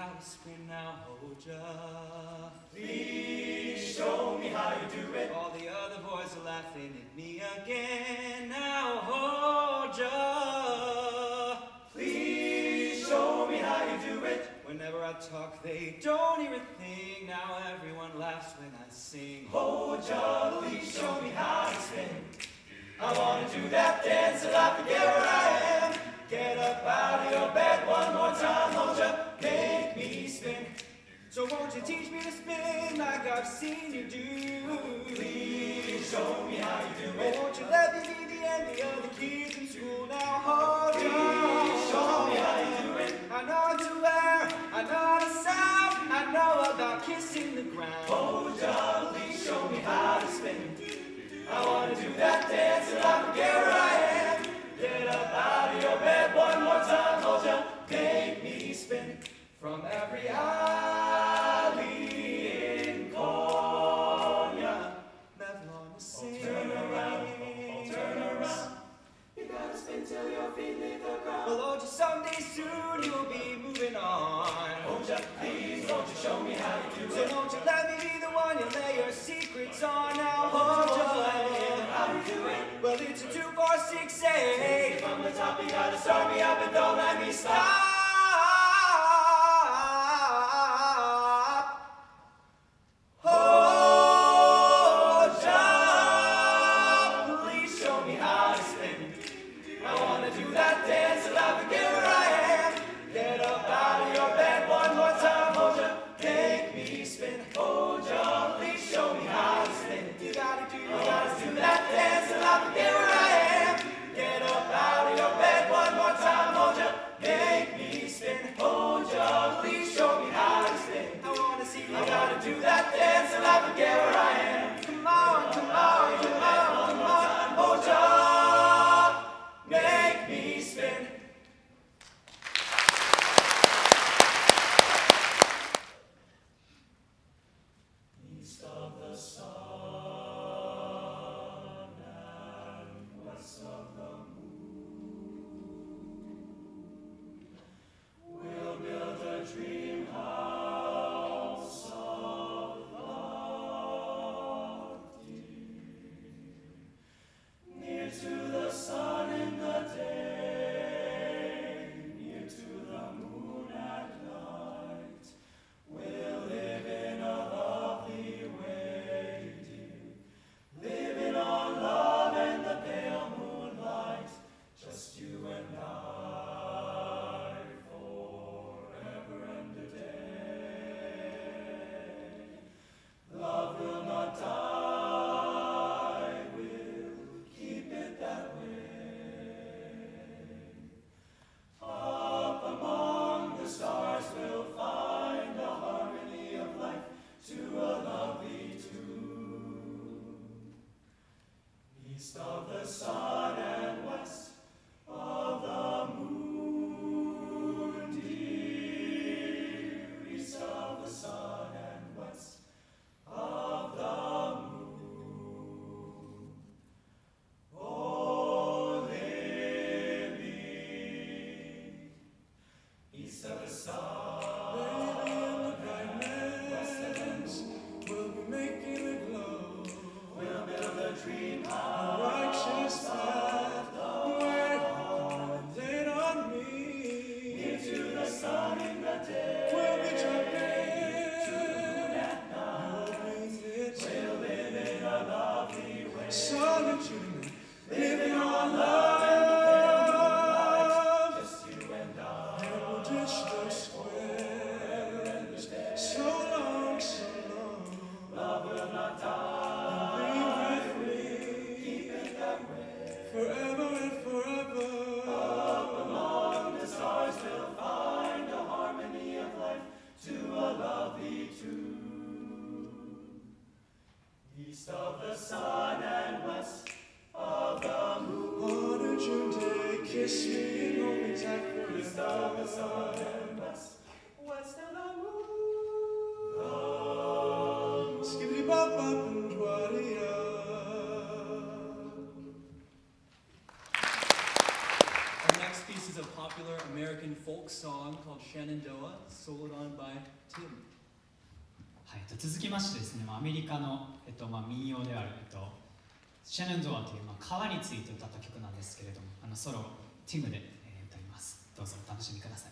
how to spin now, hold ya. Please show me how you do it. All the other boys are laughing at me again, now hold ya. Please show me how you do it. Whenever I talk, they don't hear a thing. Now everyone laughs when I sing. Hold ya, please show me how to spin. I wanna do that dance till I forget where I am. Get up out of your bed one more time, hold ya, make me spin. So won't you teach me to spin like I've seen you do? Please show me how you do it. Won't you let me be the envy of the kids in school? Now hold ya. Please show me how you do it. I know what to wear, I know how to sound, I know about kissing the ground. Hold ya, please show me how to spin. I wanna do that dance till I forget where I am. Get up out of your bed one more time, hold ya, make me spin. From every alley in Konya, Never long to sing. turn around, you gotta spin till your feet leave the ground. Well, hold you someday soon, you'll be moving on. Hold ya, please, won't you show me how you do So it? won't you let me be the one you lay your secrets on? Now hold ya. How you do it? Well, it's a 2, 4, 6, 8. From the top, you gotta start me up and don't let me stop. Hold ya, please show me how to spin. I wanna do that dance till I forget where I am. Get up out of your bed one more time, hold ya, make me spin. Hold ya, please show me how to spin. You gotta do that dance till I forget where I am. Get up out of your bed one more time, hold ya, make me spin. Hold ya, please show me how to spin. I wanna see you. I gotta do that dance till I forget where I am. Come on, come on, come on, come on. Hold ya, make me spin. East of the sun and west of the moon, we'll build a dream house of love, near to the sun in the day, near to the moon at night. We'll live in a lovely way, dear, living on love and the pale moonlight, just you and I, forever and a day. Love will not die, we'll keep it that way. Up among the stars we'll find the harmony of life to a lovely tune. East of the sun and west of the moon, dear. East of the sun and west of the moon. Oh, Lily, east of the sun and west of the moon. We'll be making it glow. We'll build a dream A house righteous path. Where lean on me. near to the sun in the day. We'll be jumping. To the moon at night. We'll live in a lovely way. Solitude, Living on love and just you and I. we'll ditch the squares. So long, so long. Love will not die. Be with me Keep it that way. forever and forever. Up among the stars we'll find a harmony of life to a lovely tune. East of the sun and west of the moon. On a June day, kiss me and hold me tight forever. East of the sun and west of the moon. Skibbity bop bop and dwadia. Our next piece is a popular American folk song called Shenandoah, soloed on by Tim. はい、続きましてですね、アメリカの、民謡である、シェナンドアという、川について歌った曲なんですけれども、ソロティムで、歌います。どうぞお楽しみください。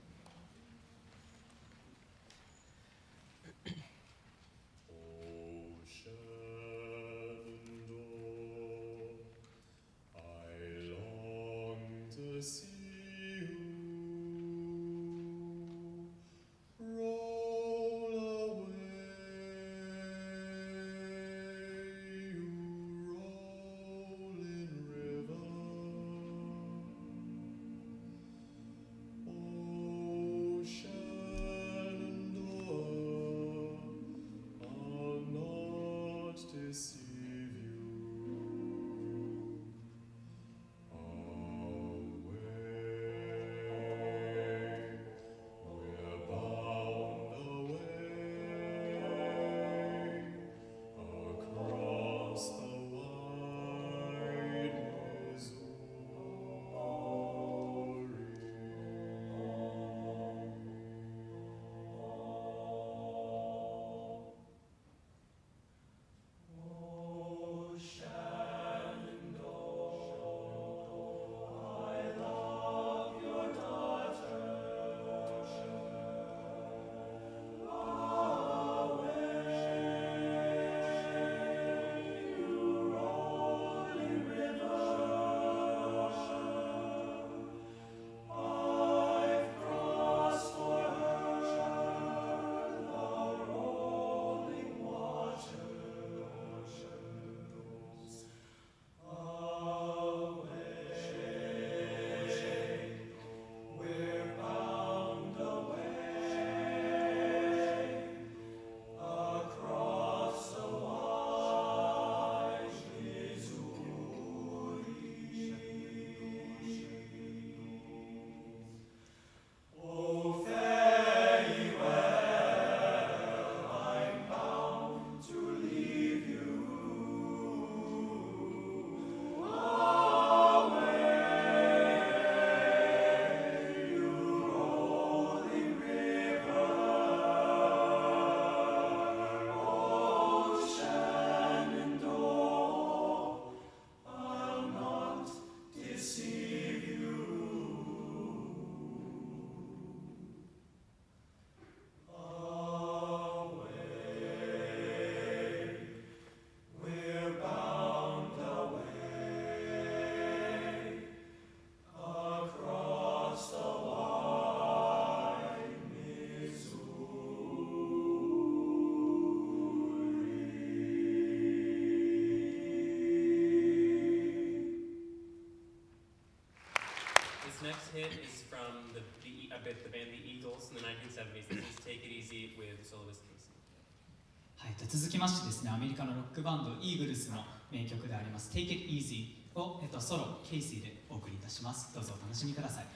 Next hit is from the band The Eagles in the 1970s. This is Take It Easy with soloist Casey. はい、続きましてですね、アメリカのロックバンドイーグルスの名曲であります Take It Easy を、ソロケイシーでお送りいたします。どうぞお楽しみください。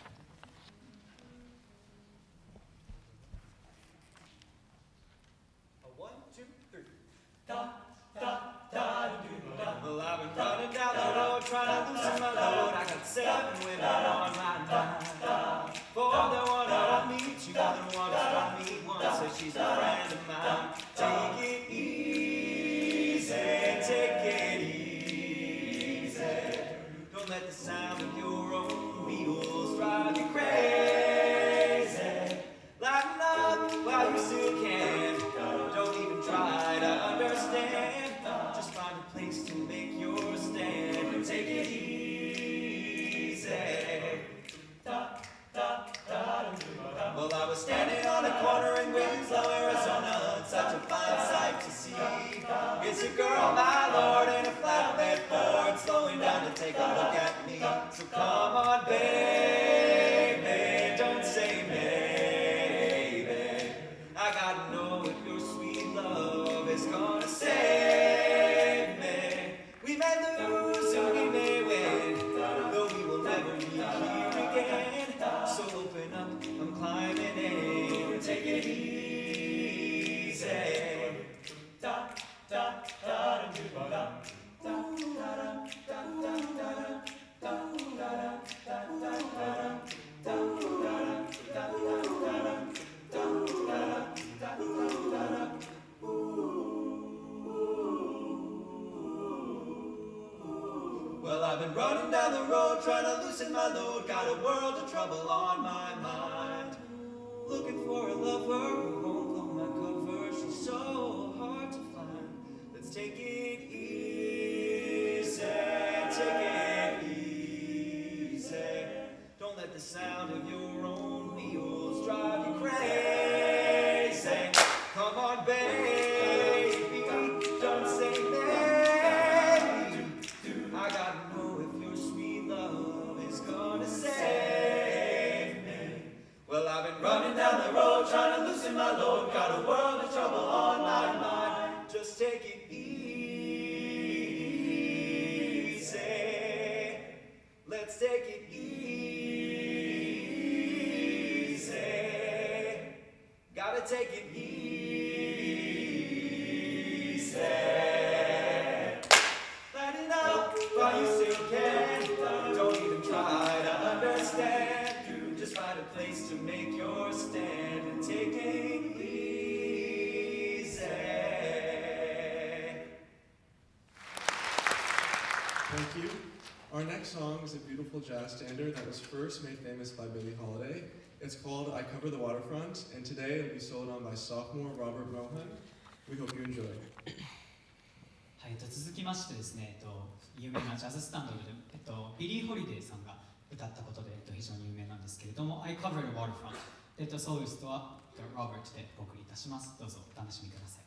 One, two, three. Da, da, da, do, da. Well, I've been running down the road trying to loosen my load. I got 7 women on my mind. 4 the one I want me, 2 the one that struck me once. So she's a friend of mine. Take it easy, take it easy. Don't let the sound of your own wheels drive you crazy. Lighten up while you still can. Don't even try to understand. Just find a place to make your stand and take it easy. Well, I was standing on a corner in Winslow, Arizona. It's such a fine sight to see. It's a girl, my lord, in a flatbed Ford, slowing down to take a look at me. So come on, baby, don't say maybe. I gotta know if your sweet love is gonna save me. We may lose or we may win, though we will never be here again. So open up, I'm climbing in. Take it easy. been running down the road trying to loosen my load. Got a world of trouble on my mind. Looking for a lover who won't blow my cover. She's so hard to find. Let's take it easy, take it easy. Don't let the sound of your own wheels drive you crazy. Come on, baby, don't say maybe. I gotta know if your sweet love is gonna save me. Well, I've been running down the road trying to loosen my load. Got a world of trouble on my mind. Just take it easy. Let's take it easy. Gotta take it easy. Light it up while you still can. Don't even try to understand. Just find a place to make your stand and take it easy. Thank you. Our next song is a beautiful jazz standard that was first made famous by Billie Holiday. It's called I Cover the Waterfront, and today it'll be soloed on by sophomore Robert Mohan. We hope you enjoy. はい、続きましてですね、有名なジャズスタンダードで、ビリー・ホリデーさんが歌ったことで、非常に有名なんですけれども、I Cover the Waterfront。ソロリストはロバートでお送りいたします。どうぞお楽しみください。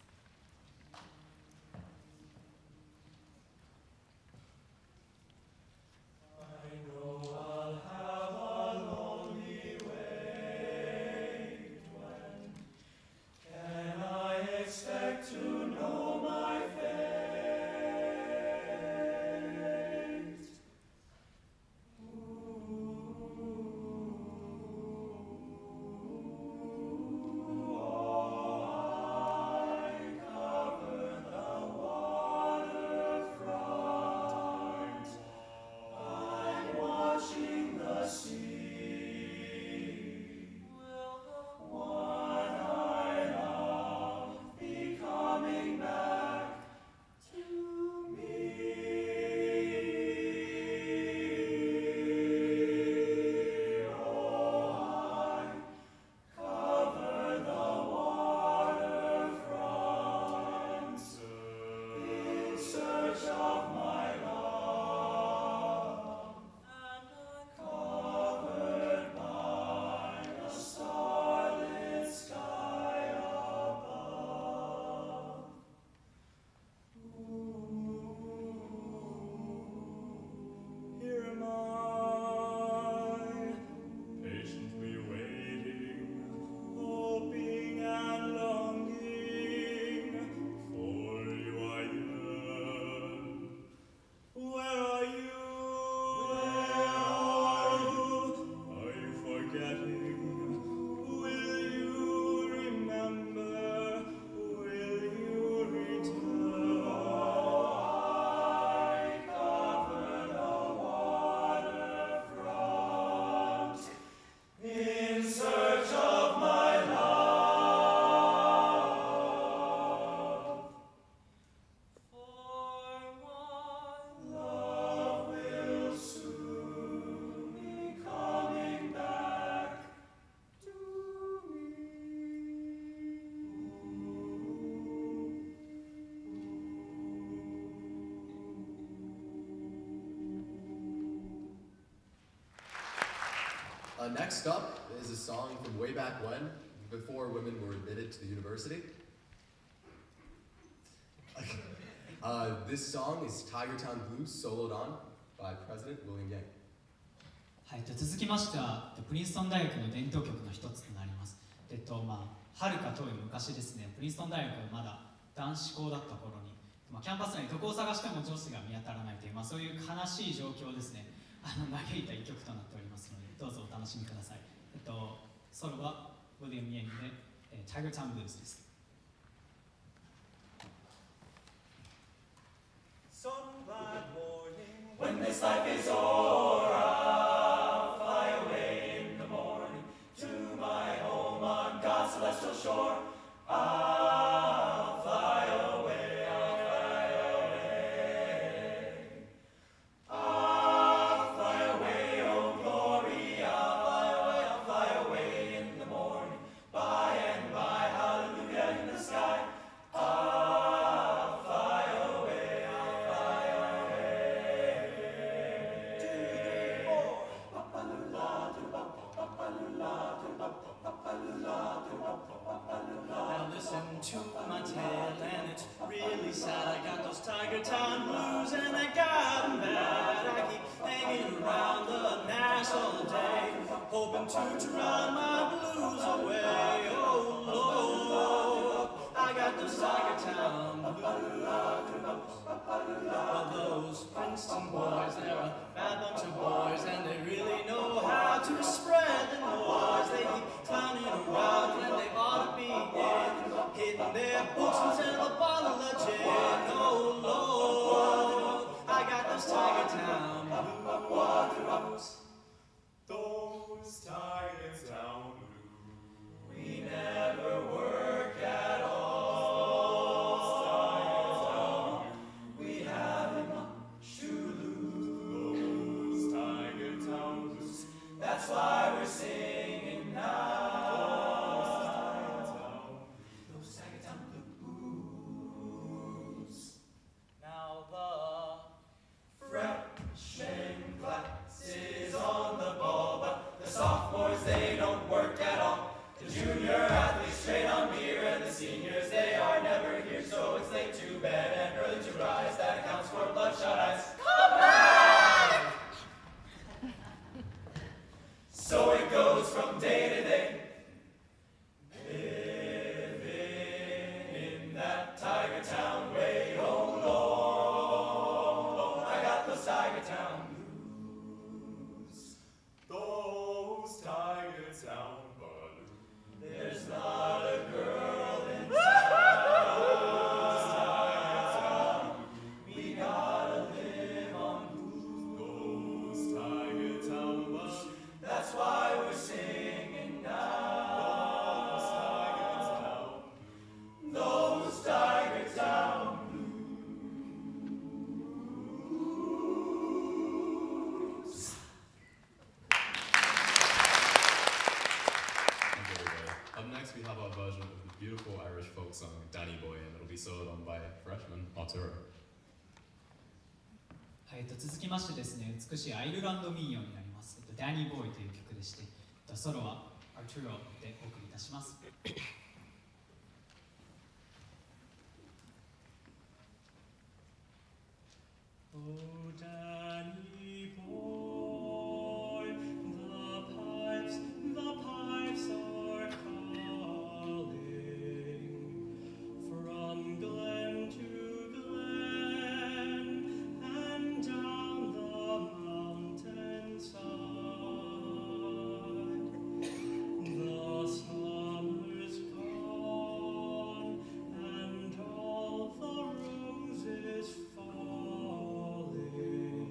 Next up is a song from way back when, before women were admitted to the university. This song is Tiger Town Blues, soloed on by President William Yang. はい、続きましてはプリンストン大学の伝統曲の一つとなります。はるか遠い昔ですね、プリンストン大学がまだ男子校だった頃に、キャンパス内どこを探しても女子が見当たらないという、そういう悲しい状況をですね、嘆いた一曲となっておりますので、どうぞお楽しみください。ソロはウィリアム・イエングで、Tiger Town Blues です。 Sunlight morning, when this life is o'er, I'll fly away in the morning to my home on God's celestial shore. I'll fly away, I'll fly away. Now listen to my tale, and it's really sad. I got those Tiger Town blues, and I got 'em bad. I keep hanging around the Nash all day, hoping to drown my blues away. Oh Lord, I got those Tiger Town blues. Well, those Princeton boys, they're a bad bunch of boys, and they really know how to spread the noise. They keep clowning around when they ought to be in, hitting their boots until a bottle of gin. Oh Lord, I got those Tiger Town blues. Those Tiger Town blues. We never work at all. We haven't much to lose. Those Tiger Town blues. That's why we're singing now. Those Tiger Town blues. Now the freshman class is on the ball, but the sophomores, they don't work at all. The junior athletes straight on beer, and the seniors, they are never here. So it's late to bed and early to rise. That accounts for bloodshot eyes. Come back! So it goes from day to day, living in that Tiger Town way. Oh Lord, I got those Tiger Town blues. Those Tiger Town blues. There's not a girl in town. We gotta live on blues. Those Tiger Town blues. That's why we're singing now. Those Tiger Town blues. Thank you, everybody. Up next, we have our version of the beautiful Irish folk song, Danny Boy, and it'll be soloed on by freshman Arturo. はい、続きましてですね、美しいアイルランド民謡になります。ダニーボーイという曲でして、ソロはアルトゥロでお送りいたします。Oh, Danny boy, the pipes are calling from glen to glen and down the mountainside. The summer's gone and all the roses falling.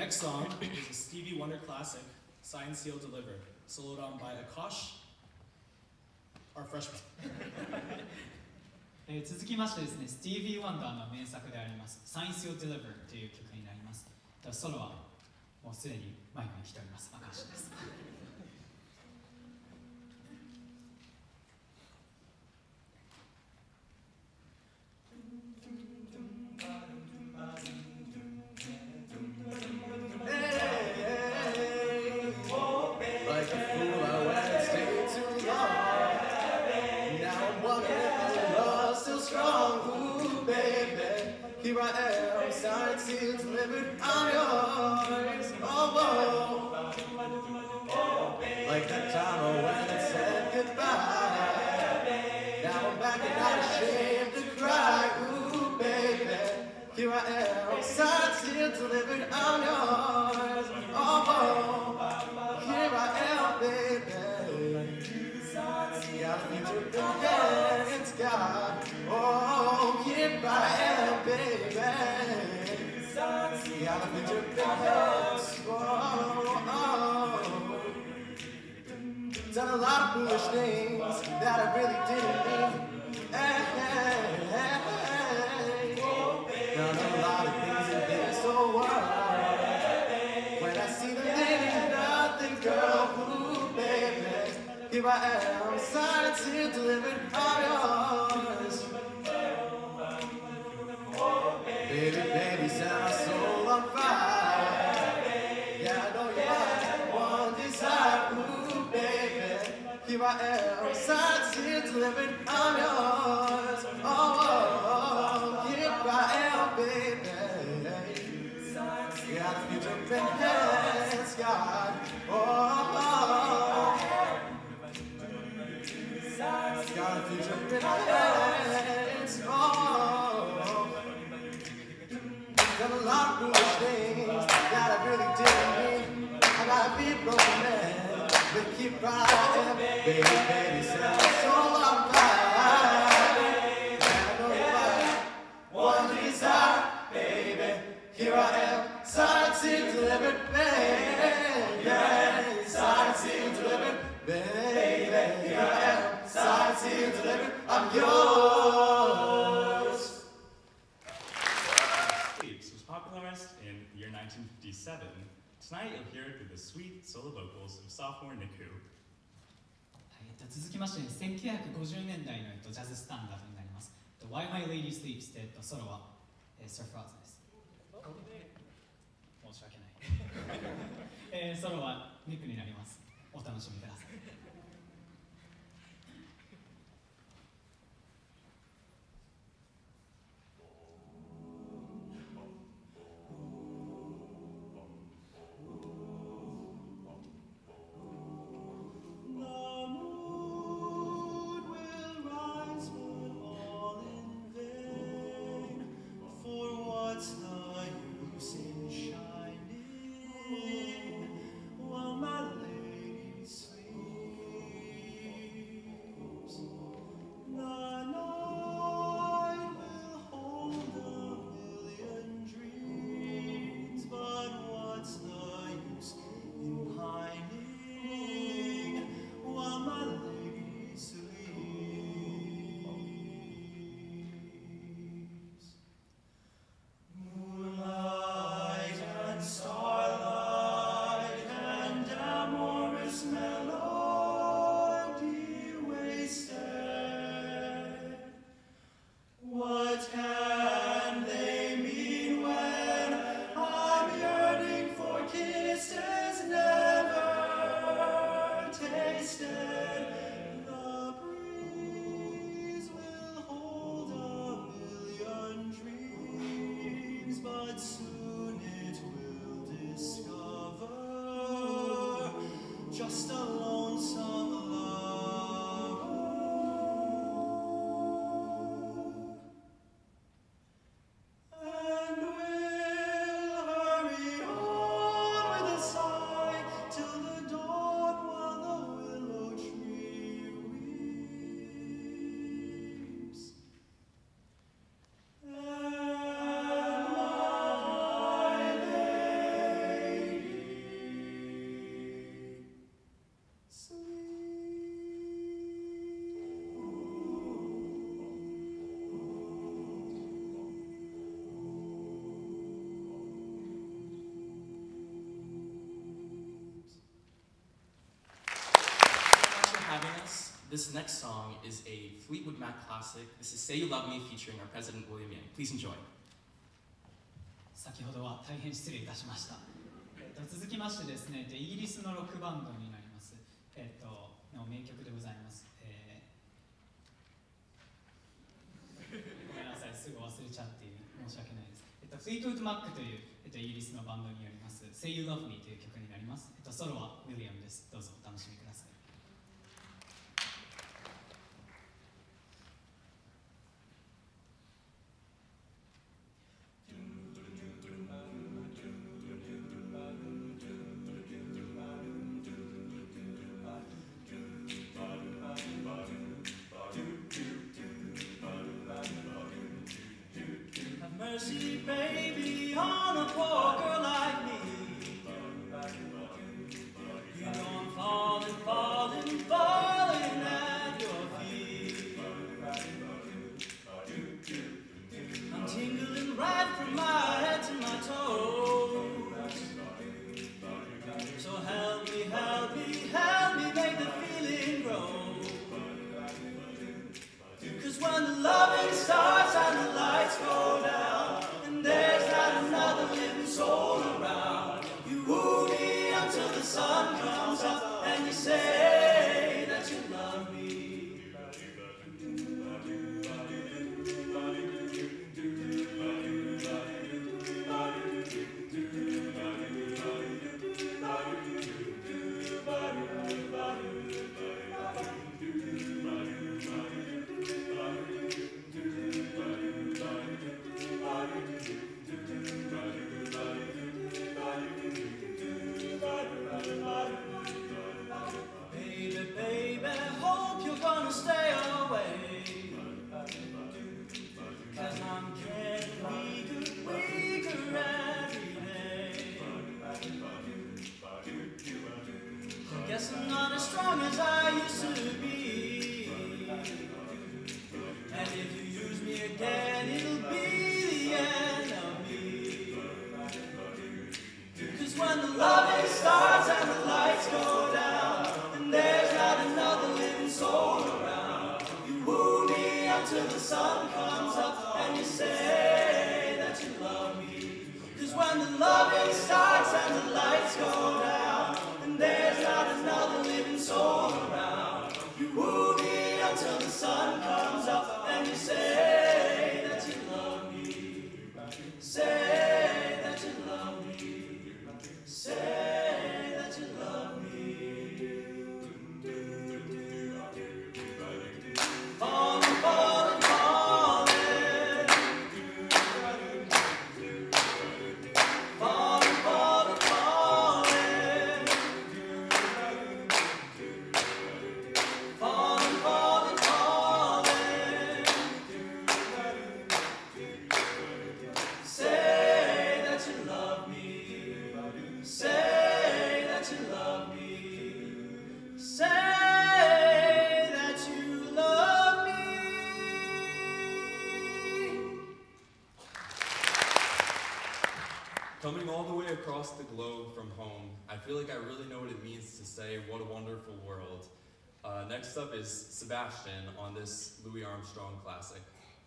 next song is a Stevie Wonder classic, Signed, Sealed, Delivered, soloed on by Akash, our freshman. 続きましてですね、スティービー・ワンダーの名作であります「Science You Deliver」という曲になります。ソロはもうすでにマイクに来ております。赤石です。 Here I am, signed, sealed, delivered, I'm yours. Oh, whoa. Like that time when I said goodbye. Now I'm back and not ashamed to cry. Ooh, baby. Here I am, signed, sealed, delivered, I'm yours. Oh, whoa. Here I am, baby. Got a future in hands, God. Oh, here I am, baby. Got a future in hands. Oh. Done a lot of foolish things that I really didn't mean. Hey. Done a lot of things and been so wild. When I see the living nothing, girl, ooh, baby. Here I am, signed, sealed, delivered, I'm yours. Baby, baby, set my soul on fire. Yeah, I know you're my one desire. Ooh, baby. Here I am, signed, sealed, delivered, I'm yours. Oh, here I am, baby. Got a future in hands, God. Oh. Got a future in my hands, oh. Done a lot of foolish things that I really didn't mean. I gotta be a broken man, but keep riding. Baby, baby, set my soul on fire. And I know you're right, one desire, baby. Here I am, signed, sealed, delivered, baby. Signed, sealed, delivered, baby. Here I am. Signed, sealed, delivered, I'm yours. Sleeps was popularized in the year 1957. Tonight you'll hear it through the sweet solo vocals of sophomore Niku. 続きまして、1950年代のジャズスタンダードになります。Why My Lady Sleeps でソロはサーファーズです。申し訳ない。ソロはニックになります。お楽しみください。 While my lady sleeps. This next song is a Fleetwood Mac classic. This is Say You Love Me featuring our president, William Yang. Please enjoy. 先ほどは大変失礼いたしました。続きましてですね、イギリスのロックバンドになります。の名曲でございます。ごめんなさい、すぐ忘れちゃって申し訳ないです。フリートウッドマックという、イギリスのバンドによります Say You Love Me という曲になります。ソロはウィリアムです。どうぞお楽しみください。 Mercy, baby, on a poor girl like me. You know I'm falling, falling, falling at your feet. I'm tingling right from my head to my toes. So help me, help me, help me make the feeling grow. 'Cause when the loving starts and the lights go down, and there's not another living soul around, you woo me until the sun comes up, and you say that you love me. Baby, baby, hope you're gonna stay away, 'cause I'm getting weaker, weaker every day. I guess I'm not as strong as I used to be, and if you use me again, it'll be the end of me. 'Cause when the loving starts and the lights go down, and there's not another living soul around, you woo me until the sun comes up, and you say that you love me. 'Cause when the loving starts and the lights go down, and there's not another living soul around, you woo me until the sun comes up, and you say that you love me. Say that you love me. Say that you love me. Falling, falling, falling. Falling, falling, falling. Falling, falling, falling. Say that you love me. Say that you love me. Say that you love me. Coming all the way across the globe from home, I feel like I really know what it means to say, what a wonderful world. Next up is Sebastian on this Louis Armstrong classic.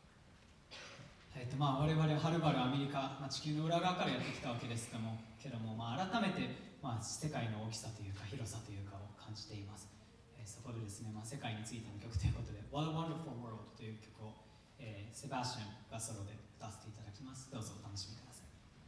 我々はるばるアメリカ、地球の裏側からやってきたわけですけども、改めて、世界の大きさというか広さというかを感じています。そこでですね、世界についての曲ということで What a Wonderful World という曲を、セバスチャンがソロで歌わせていただきます。どうぞお楽しみください。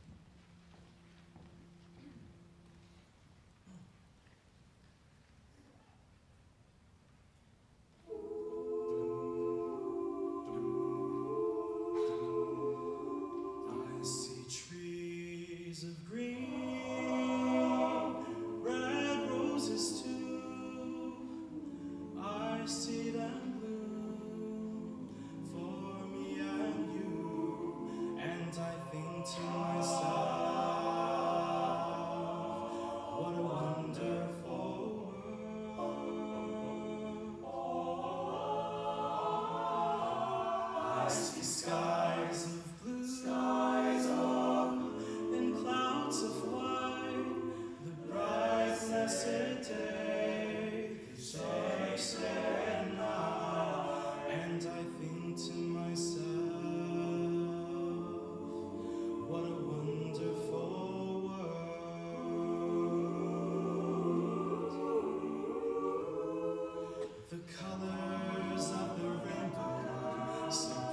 I see trees of green, red roses too. I see them bloom for me and you, and I think to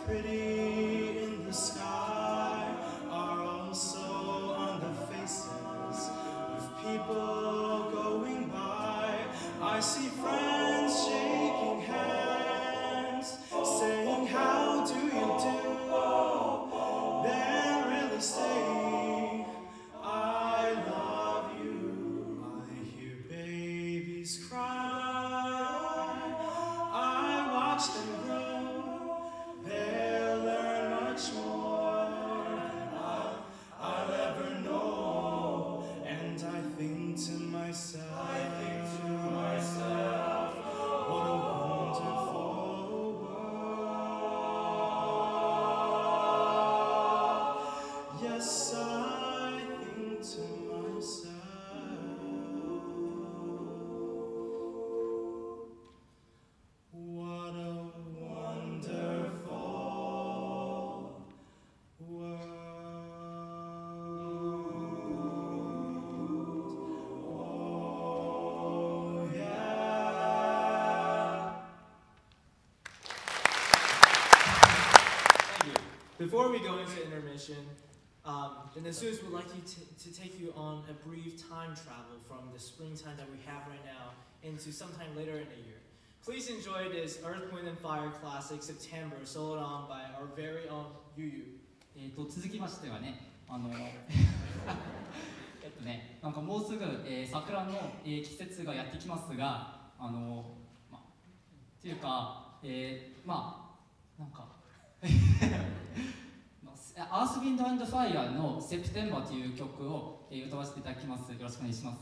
pretty in the sky are also on the faces of people going by. I see friends shaking hands, saying, "How do you do?" They're really saying, "I love you." I hear babies cry, I watch them grow. They'll learn much more than I'll ever know. And I think to myself, what a wonderful world. Yes, I think to myself, what a wonderful world. Oh, yeah. Thank you. Before we go into intermission, the Nassoons would like you to take you on a brief time travel from the springtime that we have right now into sometime later in the year. Please enjoy this Earth, Wind and Fire classic September, soloed on by our very own Yu Yu. 続きましてはね、なんかもうすぐ、桜の、季節がやってきますが、っていうか、なんかアース・ウィンド・アンド・ファイヤーの「セプテンバー」という曲を、歌わせていただきます。よろしくお願いします。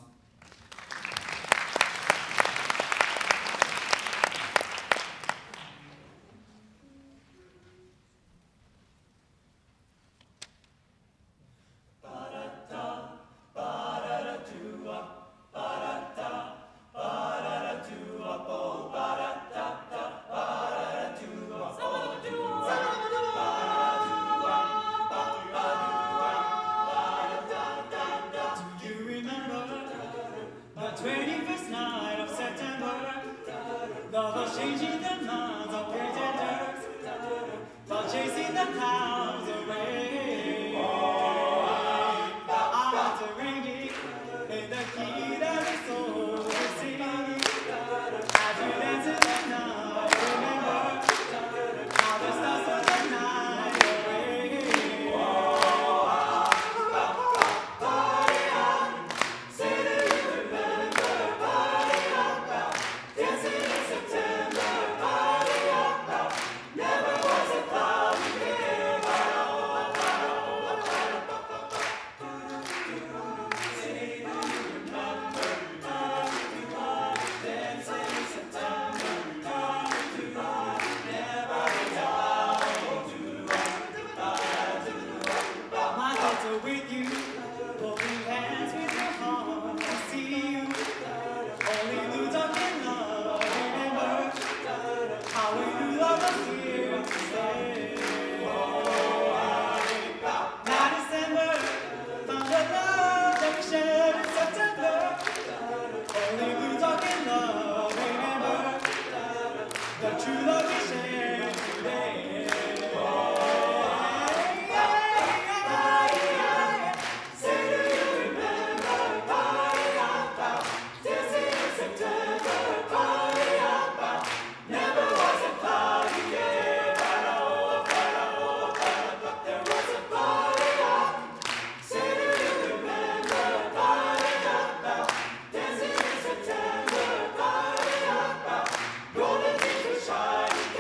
Golden teacher shine.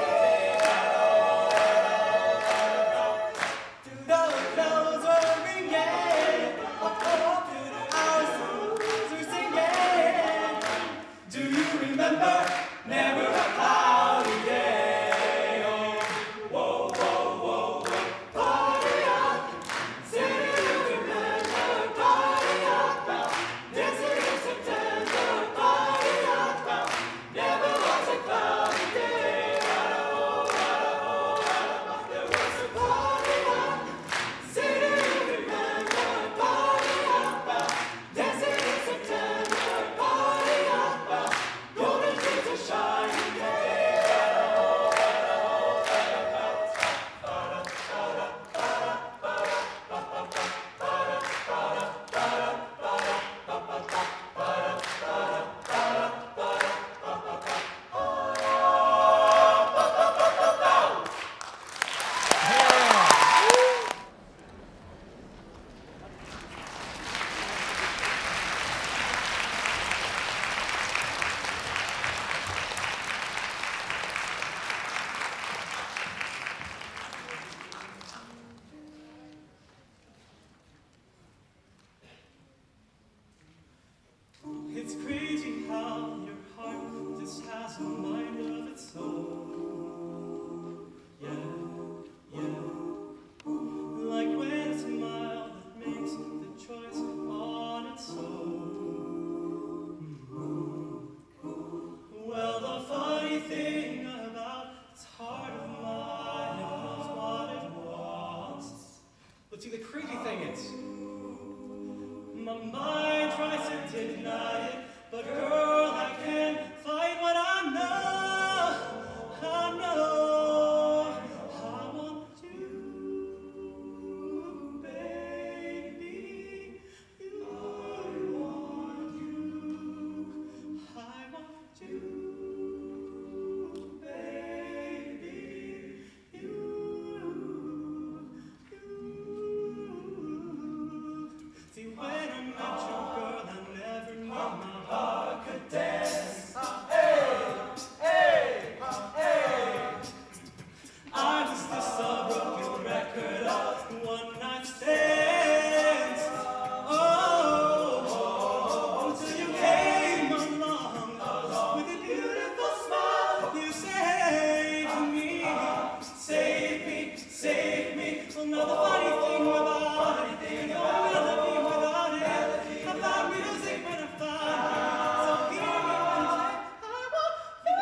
Now the funny thing about it, the melody without it, I found music when I found it. So hear me when I say, I want you,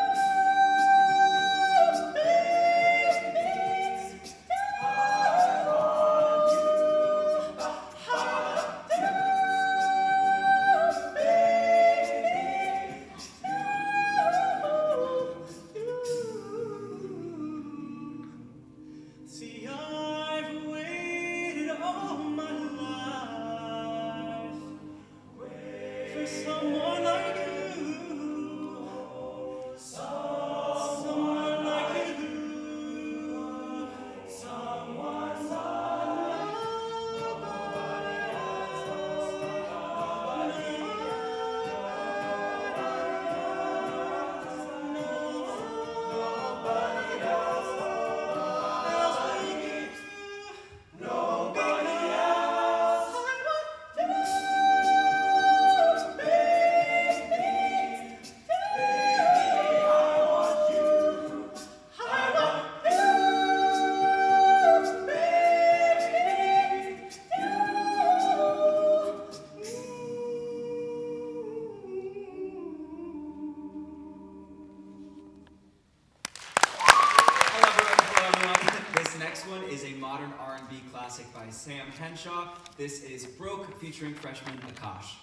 baby. I want you, see, I've waited all my life for someone like you, someone like you, someone This next one is a modern R&B classic by Sam Henshaw. This is Broke featuring freshman Akash.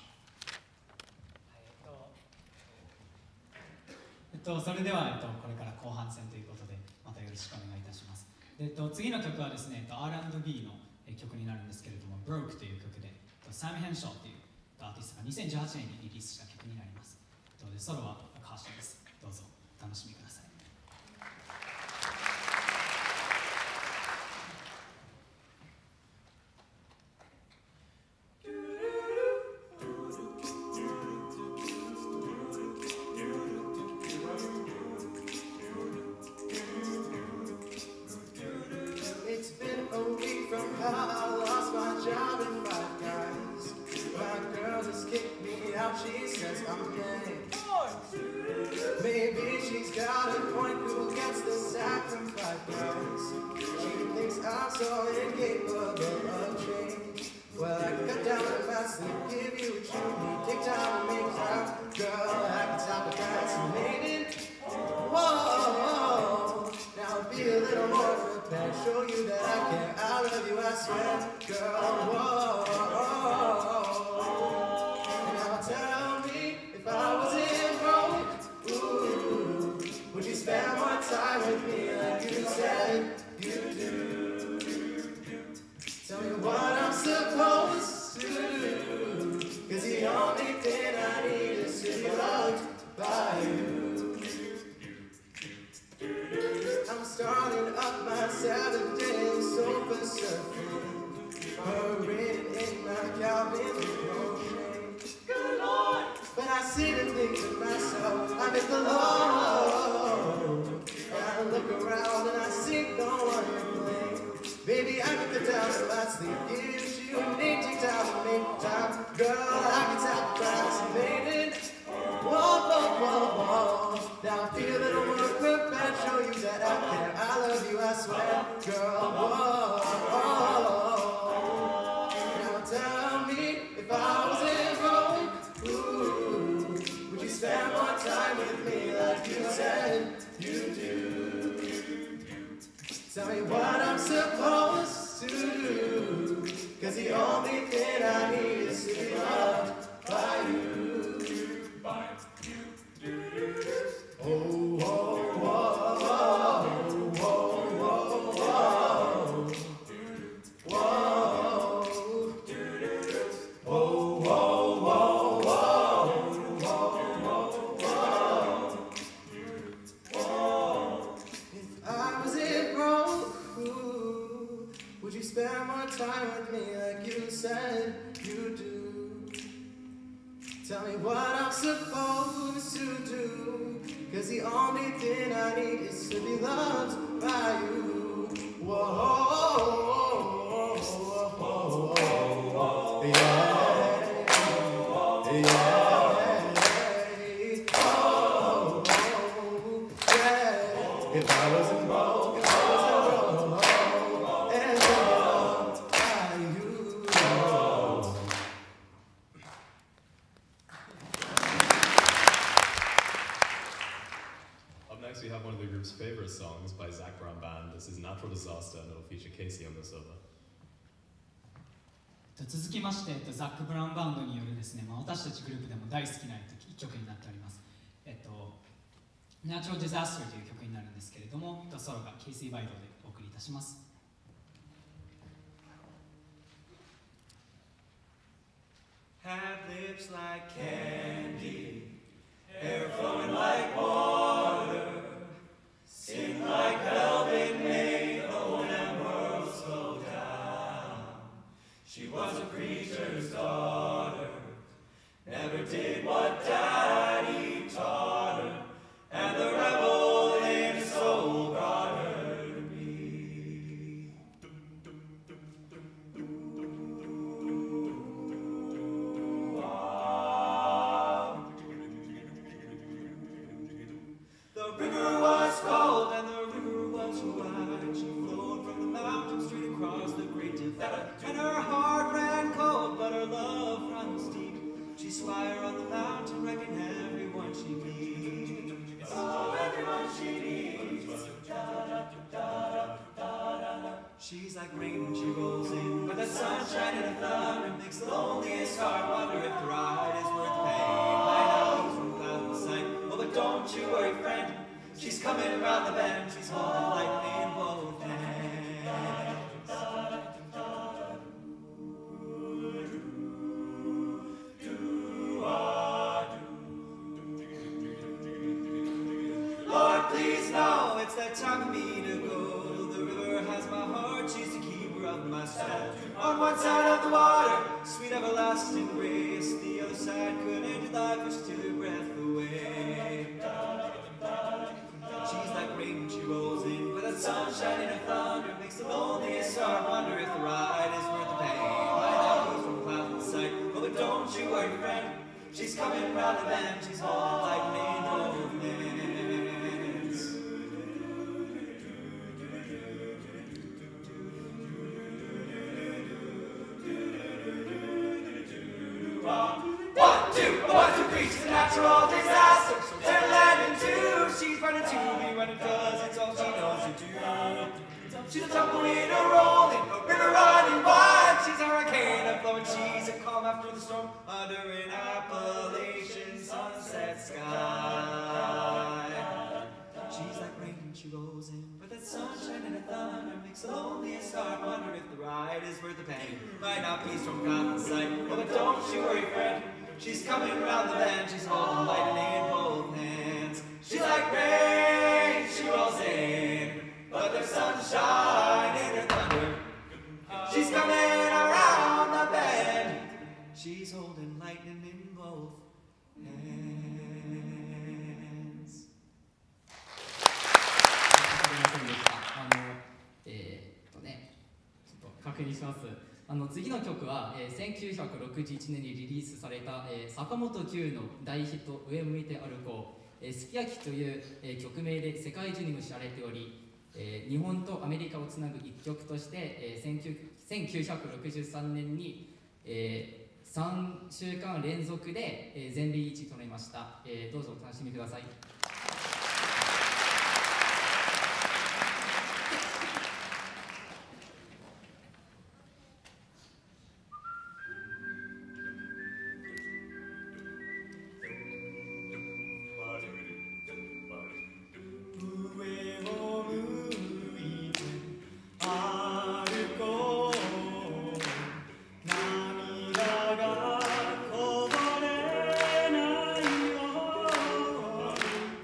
それでは、これから後半戦ということでまたよろしくお願いいたします。次の曲はですね、R&B の曲になるんですけれども、Broke という曲で、サム・ヘンショーというアーティストが2018年にリリースした曲になります。ソロはカーションです。どうぞお楽しみください。 It's been a week from how I lost my job and 5 guys. My girl just kicked me out, she says I'm gay. Maybe she's got a point, who gets the sack from 5 guys? She thinks I'm so incapable of change. Well, I can cut down the fast and give you what you need. Take time to make time, girl, I can stop the fascinating. Whoa, now be a little more prepared, show you that I care, I love you, I swear, girl, whoa. Now tell me, if I wasn't broke, ooh, would you spend more time with me like you said you do? Tell me what I'm supposed to do, 'cause the only thing I need is to be loved by you. I'm starting up my 7-day sofa surfing, hurrying in my Calvin with no shame. Good Lord! But I sit and think to myself, I'm in the Lord. And I look around and I see no one to blame. Baby, I can cut down the lights, sleep, gives you need to time to make time. Girl, I can tell fascinated. Whoa, whoa, whoa, whoa. Now I feel a little more prepared, show you that I care. I love you, I swear, girl. Whoa, whoa. Now tell me, if I wasn't broke, ooh, would you spend more time with me like you said you do? Tell me what I'm supposed to do, 'cause the only thing I need is to be loved by you. Oh, oh, oh, oh, oh, oh, oh, whoa. Oh, oh, oh, oh, if I wasn't broke, ooh, would you spend more time with me like you said you do? Tell me what I'm supposed to do, 'cause the only thing I need is to be loved by you. Whoa, yeah, yeah. Oh, yeah. If I wasn't broke, and favorite songs by Zac Brown Band. This is Natural Disaster and it'll feature Casey on the silver. 続きまして、ザック・ブラウンバンドによるですね、私たちグループでも大好きな一曲になっております。Natural Disaster という曲になるんですけれども、ソロがケイシー・バイドでお送りいたします。 Had lips like candy, hair flowing like water, skin like velvet made the whole damn world slow down. She was a preacher's daughter, never did what daddy taught her, and the rebel in her soul brought her to me. The river was cold and the river was wide. She flowed from the mountain straight across the great divide. And her heart ran cold, but her love runs deep. She's fire on the mountain, wrecking everyone she meets. Oh, everyone she meets. She's like rain when she rolls in, but the sunshine and the thunder makes the loneliest heart wonder if the ride is worth the pain. I know he's from cloud to sight. Oh, but don't you worry, friend. She's coming around the bend. She's holding lightning in both hands. Lord, please know it's that time for me to go. The river has my heart, she's the keeper of my soul. On one side of the water, sweet everlasting grace. The other side could end life or steal your breath away. She's like rain when she rolls in, with that sunshine and her thunder makes the loneliest heart wonder if the ride is worth the pain. My love goes from cloud to sight. Oh, but don't you worry, friend. She's coming round the bend. She's holding lightning in both hands. I want to preach the natural disaster. Turn land in two. She's running to me, running 'cause it's all she knows to do. She's a tumbleweed, a rolling, a river running wide. She's a hurricane, a blowing. She's a calm after the storm under an Appalachian sunset sky. She's like rain when she rolls in, but that sunshine and the thunder makes the loneliest heart wonder if the ride is worth the pain. Might not be strong out in sight, oh, but don't you worry, friend. She's coming round the bend, she's holding lightning in both hands. She's like rain, she rolls in, but there's sunshine in her thunder. She's coming around the bend, she's holding lightning in both hands. 確認します。次の曲は、1961年にリリースされた、坂本九の大ヒット「上向いて歩こう」すき焼きという、曲名で世界中にも知られており、日本とアメリカをつなぐ一曲として、1963年に、3週間連続で、全米1位となりました。どうぞお楽しみください。 「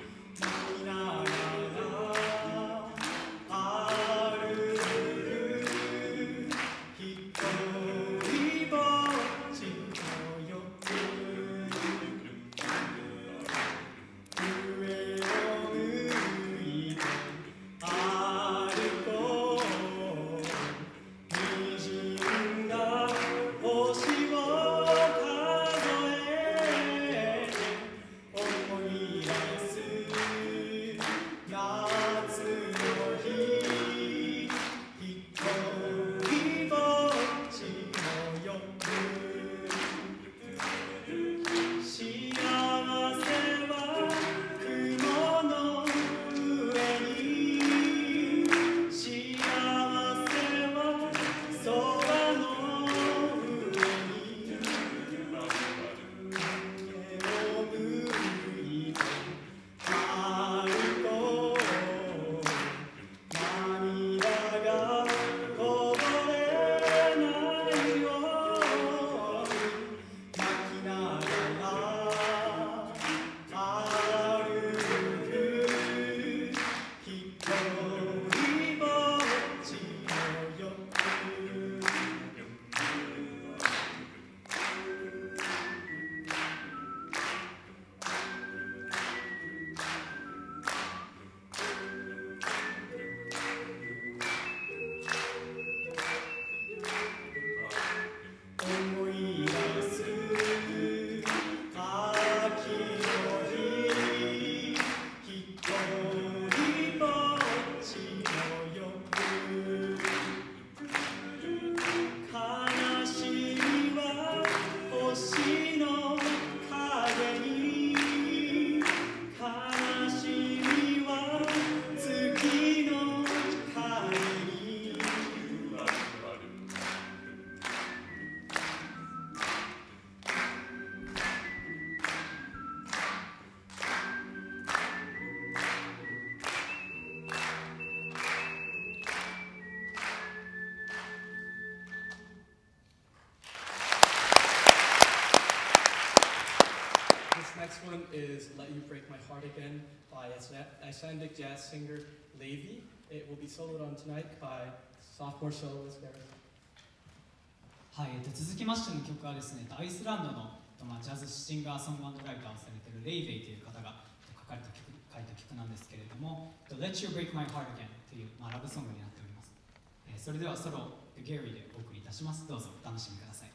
next one is Let You Break My Heart Again by Icelandic jazz singer Levi. It will be soloed on tonight by sophomore soloist Barry. はい、続きましての曲はですね、アイスランドのジャズシンガーソングライターをされているレイベイという方が書いた曲なんですけれども、Let You Break My Heart Again という、ラブソングになっております。それではソロ、ゲリーでお送りいたします。どうぞお楽しみください。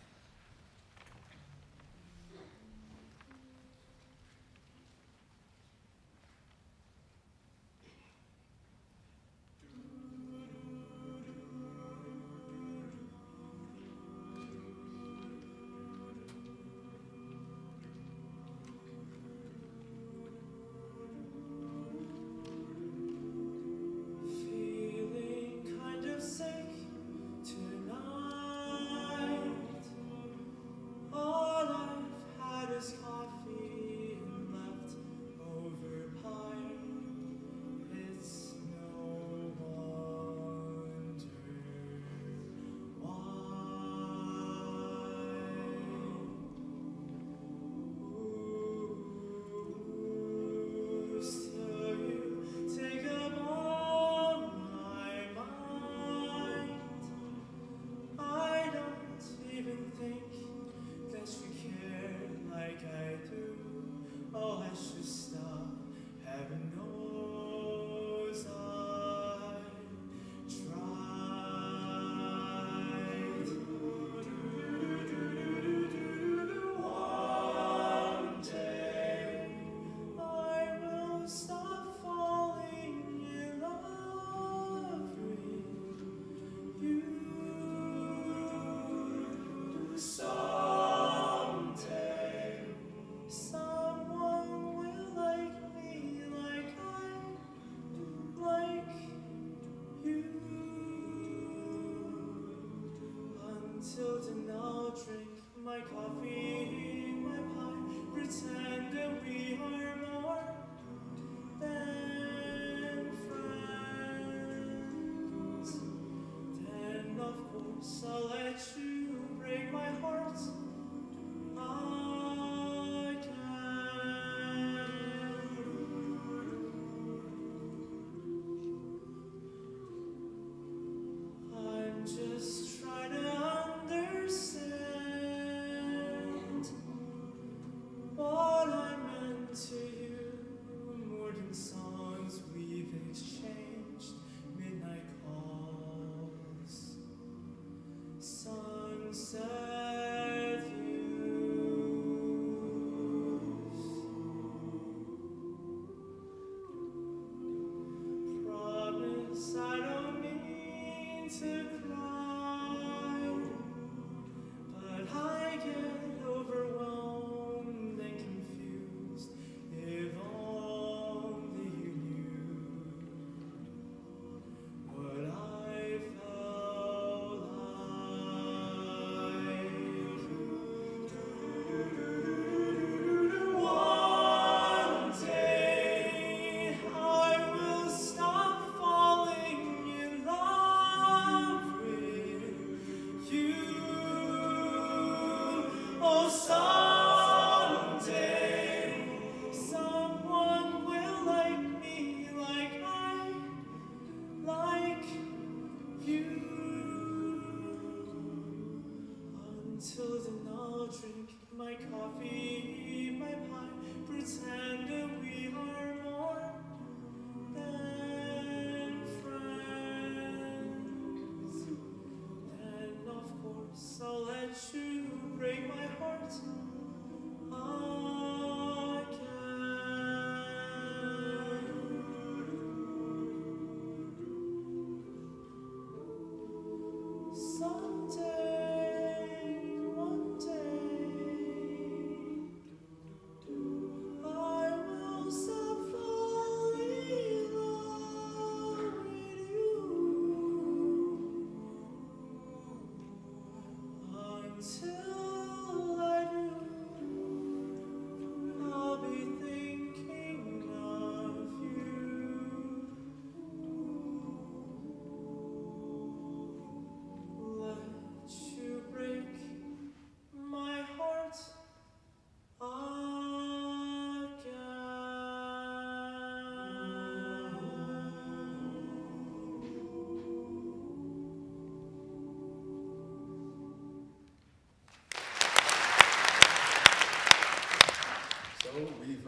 Feeling kind of sick tonight. All I've had is coffee and leftover pie. It's no wonder why. Ooh, still you take up all my mind. I don't even think that you care like I do. Oh, I should stop. Heaven knows I tried. One day I will stop falling in love with you. Someday, someone will like me like I like you. Until then, I'll drink my coffee, eat my pie, pretend that we are more than friends. Then, of course, I'll let you break my heart again. I'm just trying to understand what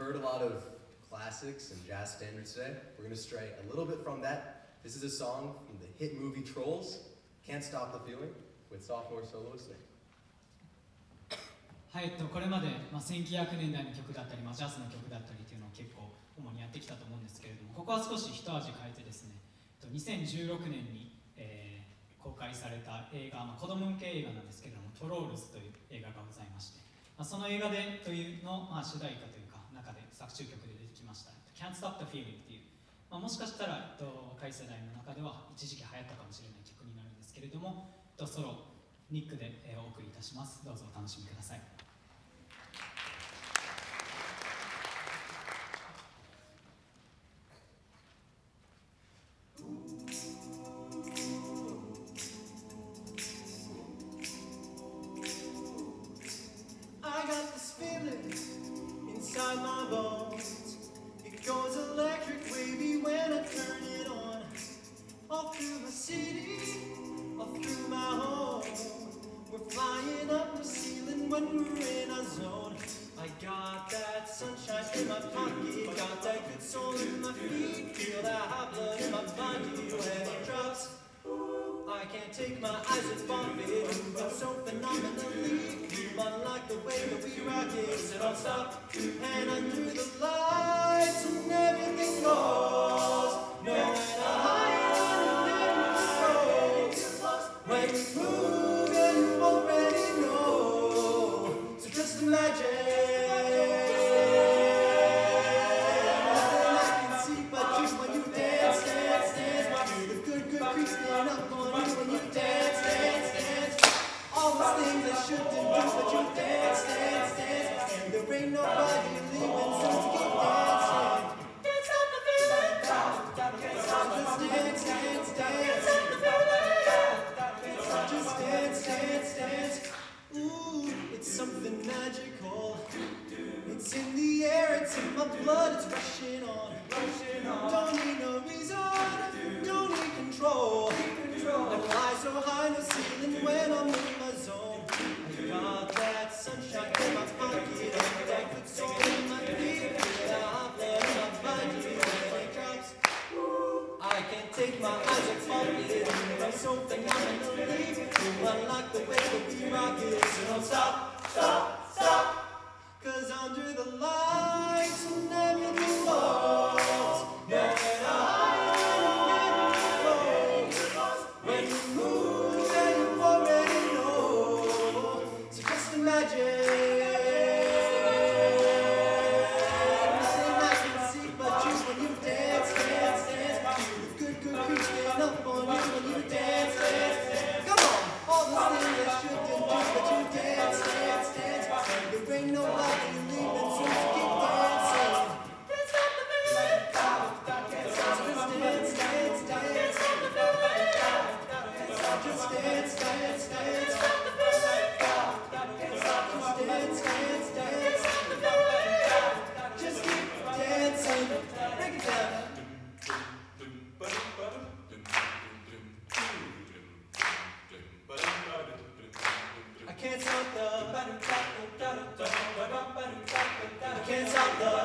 heard a lot of classics and jazz standards today. We're going to stray a little bit from that. This is a song from the hit movie Trolls, Can't Stop the Feeling, with sophomore soloist Nick. はい、これまで、1900年代の曲だったり、ジャズの曲だったりというのを結構主にやってきたと思うんですけれども、ここは少し一味変えてですね、2016年に、公開された映画、子供向け映画なんですけれども、トロールズという映画がございまして、その映画でというの、主題歌というか、中で作中曲で出てきました、Can't Stop the Feeling っていう、もしかしたら、若い世代の中では一時期流行ったかもしれない曲になるんですけれども、ソロ、ニックで、お送りいたします。どうぞお楽しみください。 I got this feeling inside my bones. It goes electric wavy when I turn it on. All through the city, all through my home. We're flying up the ceiling when we're in our zone. I got that sunshine in my pocket, got that good soul in my feet. Feel that hot blood in my body when it drops. I can't take my eyes off it, moving so phenomenally. But like the way that we rock it, so don't stop. And under the lights and everything goes. Nowhere to hide and everything goes. When we move, yeah, you already know. So just imagine. Nothing I can see but you when you dance, dance, dance. Feel the good creeping up on you when you dance, dance, dance. All the things I shouldn't do, but you dance, dance, dance. And there ain't nobody leaving, so to keep dancing. Can't stop the feeling. Just dance, dance, dance. Can't stop the feeling. Just dance, dance, dance. Ooh, it's something magical. It's in the air, it's in my blood, it's rushing on. Don't need no reason, don't need control. I fly so high, no ceiling when I'm in my zone. I got that sunshine in my pocket, I got good soul in my feet. Feel the hot blood in my body when it drops. I can't take my eyes off it, I'm so phenomenally. I like the way that we rock it, so don't stop, stop, stop. 'Cause under the lights and everything goes. Nowhere to hide and everything goes. When you move, yeah, you already know. So just imagine. Nothing I can see but you when you dance, dance, dance. Feel the good creeping up on you when you dance, dance, dance. Come on, all the things I shouldn't do, but you dance, dance, dance. There ain't nobody leaving, so just keep dancing. Can't stop the feeling. Just dance, dance, dance. Can't stop the feeling. Just dance, dance, dance. Can't stop the feeling. Just dance, dance, dance. Can't stop the feeling. Just keep dancing. Break it down. I can't stop the. I can't stop the.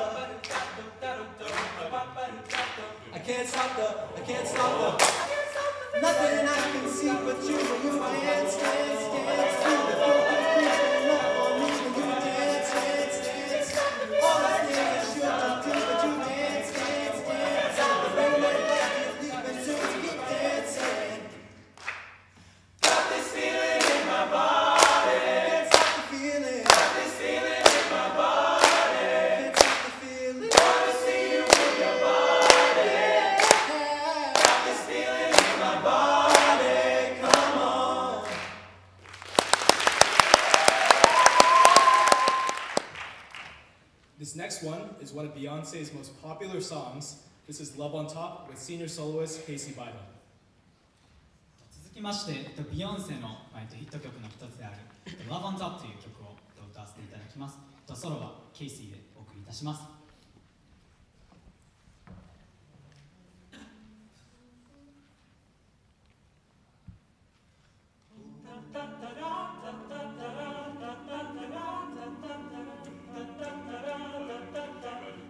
I can't stop the. I can't stop the. Nothing I can see but you when you dance, dance, dance. Feel the good creeping up on me when you dance, dance, dance. All the things I shouldn't do but you dance, dance, dance. There ain't nobody leaving, so just keep dancing. Got this feeling in my body. Can't stop the feeling. Got this feeling in my body. Can't stop the feeling. Wanna see you move your body. Got this feeling in my body. Come on. This next one is one of Beyonce's most popular songs. This is Love on Top with senior soloist Casey Biden. 続きまして、ビヨンセの、ヒット曲の一つである「Love on Top」という曲を歌わせていただきます。ソロはケイシーでお送りいたします。 Da da da da da da da da da da da da da da da da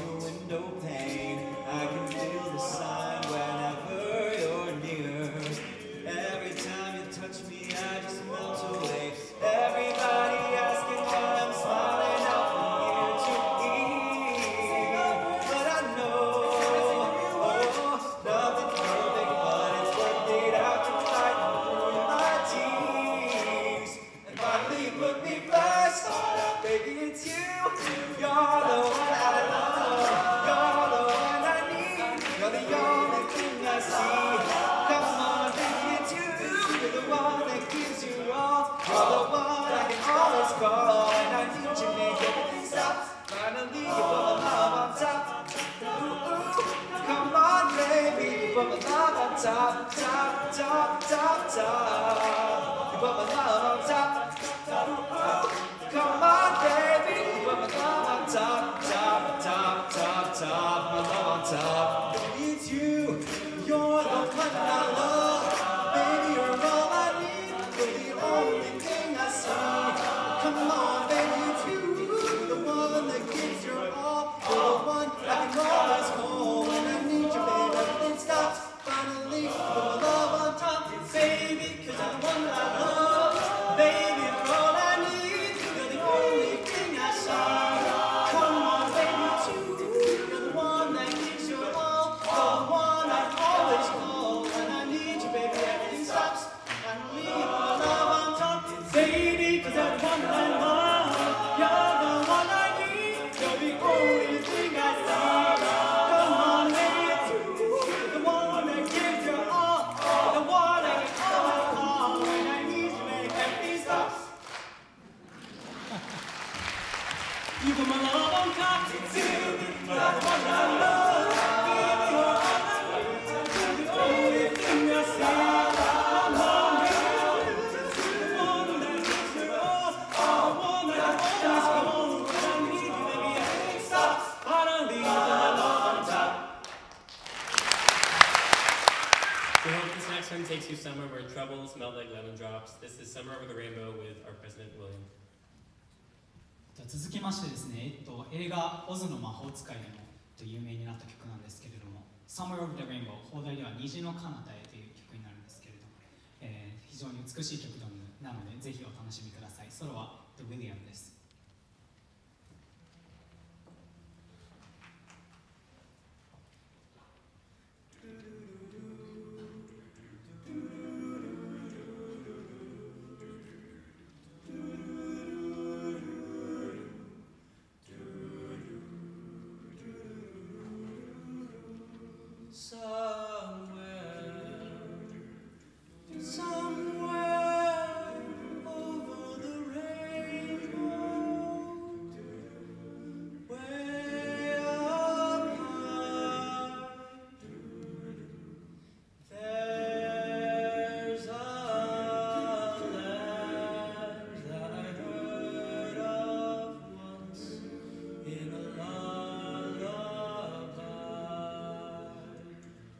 your window pane. I can feel the sign whenever you're near. Every time you touch me, I just melt away. Everybody asking why I'm smiling out from ear to ear. But I know, nothing's perfect, but it's worked it out to fight through my tears. And finally you put me first, baby, it's you. You're the one I love, you're the one I need. You're the only thing I see. Come on, baby, it's you. You're the one that gives you all. You're the one I can always call. And I need you, make everything stop. Finally, you put my love on top. Ooh, come on, baby, you put my love on top, top, top, top, top. You put my love on top. Ooh, come on, baby, you put my love on top, top, top, top, top. My love on top. Baby, it's you. You're the one I love. Baby, you're all I need. You're the only thing I see. Come on, baby, it's you. The one that gives your all. You're the one I can always call. When I need you, baby, everything stops. Finally, put my love on top. Baby, 'cause you're the one I love. Baby, you're all I need. You're the only thing I see. Come on, baby, it's you. You're the one that gives your all. You're the one I always call. When I need you, baby, everything stops. Finally, put my love on top. Baby, 'cause you're the one I love. You're the one I need. You're the only thing I see. Come on, baby, it's you. You're the one that gives your all. You're the one I can always call. When I need you, baby, everything stops. You put my love on top. It's you. You're the one I love. Baby, you're all I need. You're the only thing I see. Come on, baby, it's you. The one that gives your all. The one that I always call. When I need you, baby, everything stops. Finally, you put my love on top. We hope this next one takes you somewhere where troubles melt like lemon drops. This is Summer Over the Rainbow with our President William. 続きましてですね、映画「オズの魔法使い」でも有名になった曲なんですけれども「Summer of the Rainbow」放題では「虹の彼方へ」という曲になるんですけれども、非常に美しい曲なのでぜひお楽しみください。ソロは The William です。 Somewhere over the rainbow, way up high, there's a land that I heard of once in a lullaby.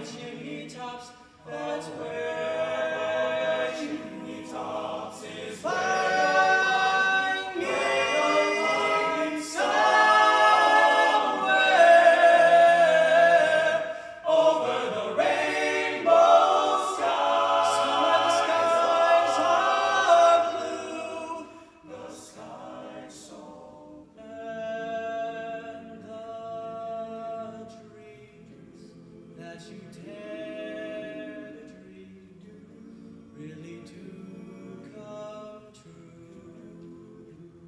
chimney tops, that's where chimney tops is where you'll find me somewhere over the rainbow sky. Somewhere the skies are blue, the skies so and the dreams that you dare to dream really do come true.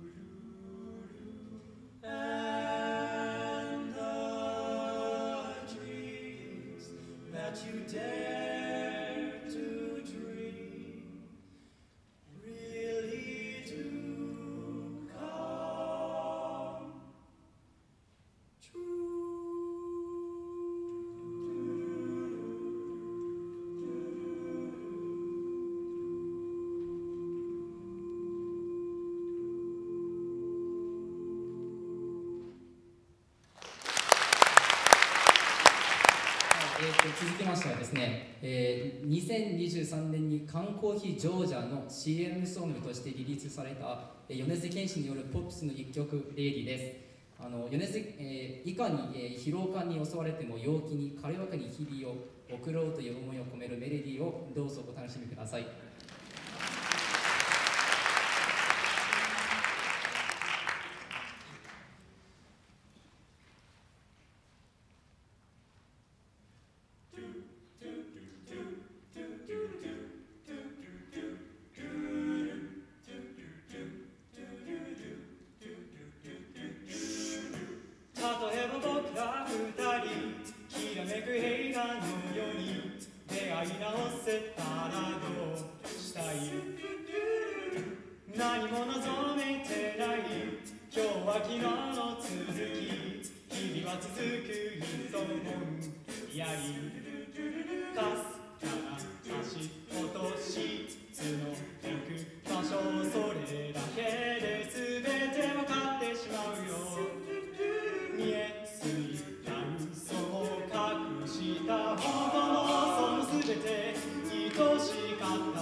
And the dreams that you dare to dream really do come true. 続きましてはですね、2023年に缶コーヒージョージャの CM ソングとしてリリースされた米津玄師によるポップスの一曲「レイリー」です。米津、いかに、疲労感に襲われても陽気に軽やかに日々を送ろうという思いを込めるメロディーをどうぞお楽しみください。 例えば僕ら二人きらめく映画のように出会い直せたらどうしたい。何も望めてない今日は昨日の続き日々は続く依存やりかすかな足音質の行く場所それだけで全て分かってしまうよ。見えすぎた嘘を隠した本当のその全て愛しかった。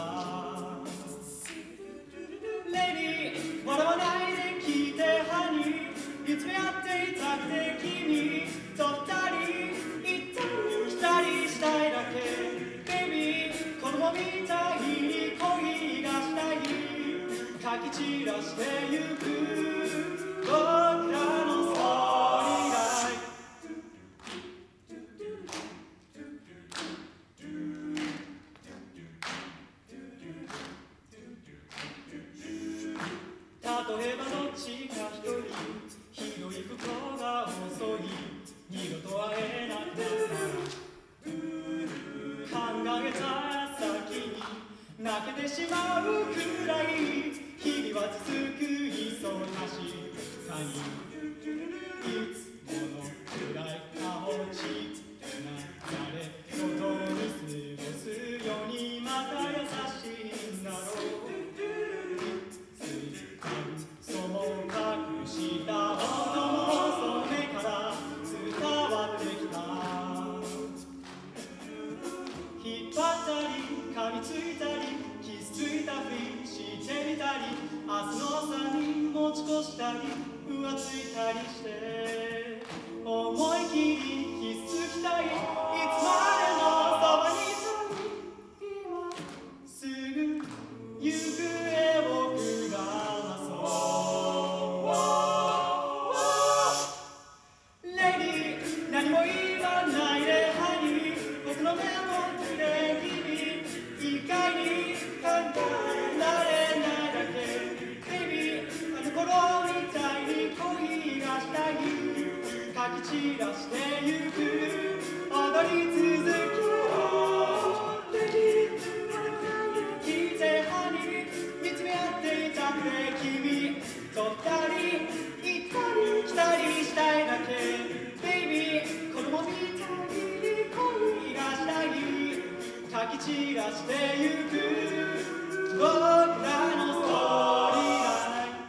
レディー笑わないで聞いてハニー見つめ合っていたくて君と二人行ったり来たりしたいだけ。ベイビー子供みたいに恋がしたい。かき散らしてゆく僕らのストーリーライフ。例えばどっちか一人広い袋が遅い二度と会えなくなったら考えた矢先に泣けてしまうくらい日々は続く忙しかにいつものくらい青ちな誰とに過ごすようにまた優しいんだろう。そも隠した本当もその目から伝わってきた。引っ張ったり噛みついたりキスついたふりしてみたり明日の朝に持ち越したり浮ついたりして思い切りひっつきたい。いつまでもそばにいたい。今すぐ行方を僕がなそうレディー何も言わないでハニー僕の目を触れ君意外に考えられないだけ。ベイビーあの頃みたいに恋がしたい。かき散らしてゆく踊り続けよう。レディー聞いてハニー見つめ合っていたくて君と二人行ったり来たりしたいだけ。ベイビー子供みたいに恋がしたい。かき散らしてゆく僕らのストーリーライン。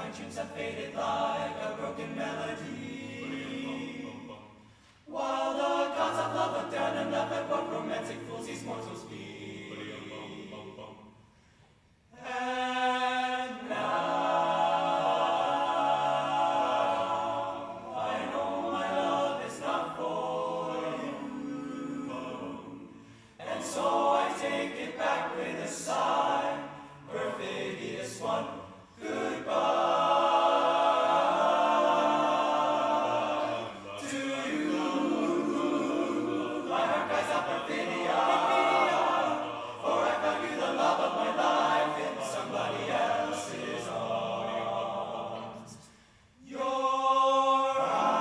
my dreams have faded like a broken melody. While the gods of love look down and laugh at what romantic fools these mortals be. And now I know my love is not for you, and so I take it back with a sigh. Perfidious one, goodbye to you. My heart cries out perfidia, for I found you the love of my life in somebody else's arms. Your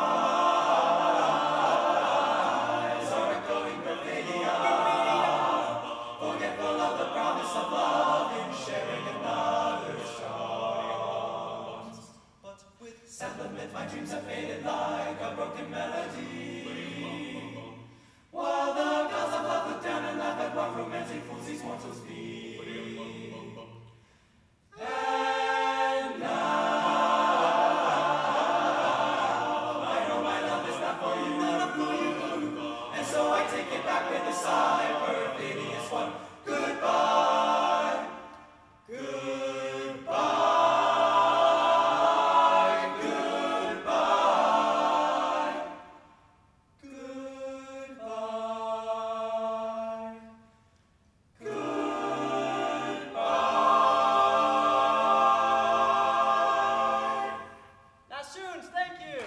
eyes are echoing perfidia, forgetful of the promise of love in sharing another's charms. But with sad lament my dreams have faded like a broken melody. While the gods of love look down and laugh at what romantic fools these mortals be. And now I know my love is not for you, and so I take it back with a sigh. Perfidious one, goodbye, goodbye, goodbye, goodbye, goodbye. Nassoons, thank you.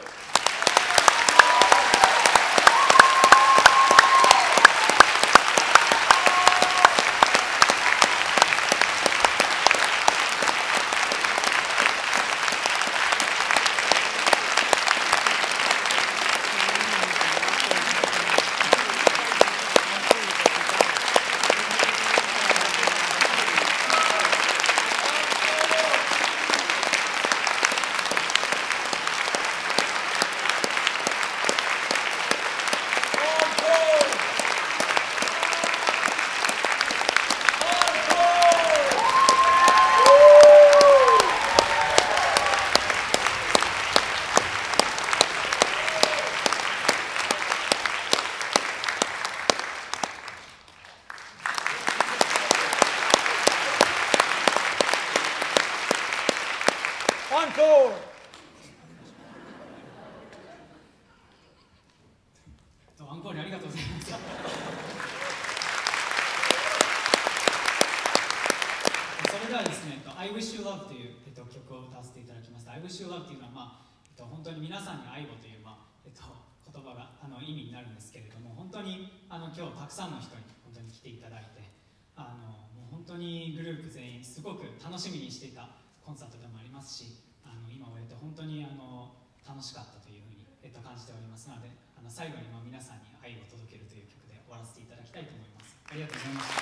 Encore! アンコールありがとうございます。それではですね、I Wish You Love という、曲を歌わせていただきます。I Wish You Love というのは、本当に皆さんに愛をという、言葉が意味になるんですけれども、本当に今日たくさんの人に本当に来ていただいて、もう本当にグループ全員すごく楽しみにしていたコンサートでもありますし、今終えて本当に楽しかったというふうに、感じておりますので、最後に皆さんに愛を届けるという曲で終わらせていただきたいと思います。ありがとうございました。